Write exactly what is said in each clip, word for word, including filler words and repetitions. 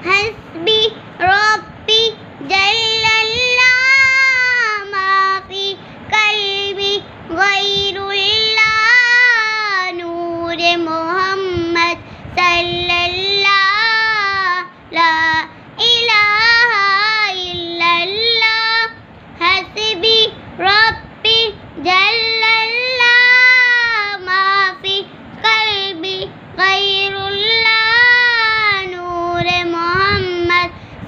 हस्बी रब्बी जल्लल्लाह माफी कल्बी गैरुल्लाह नूर मोहम्मद सल्लल्लाह ला इलाहा इल्लल्लाह हस्बी रब्बी जल्लल्लाह माफी कल्बी गैरुल्लाह नूर मोहम्मद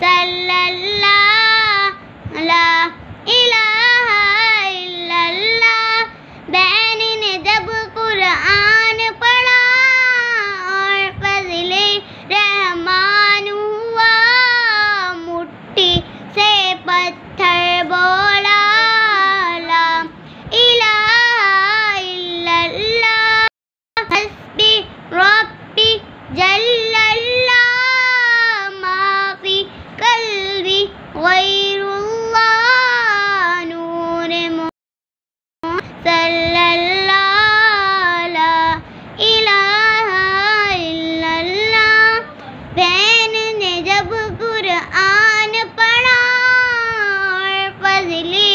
सल्लल्लाह ला इलाहा इल्लल्लाह। बहन ने जब कुरान पढ़ा और फज़ले रहमान हुआ, मुट्ठी से पत्थर बोला ला इलाहा इल्लल्लाह हस्बी रब्बी जल्लल्लाह माफी कल्बी गैरुल्लाह नूर मोहम्मद सल्लल्लाह ला इलाहा इल्लल्लाह। बहन ने जब कुरान पढ़ा और फज़ले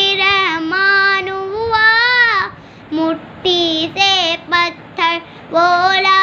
रहमान हुआ, मुट्ठी से पत्थर बोला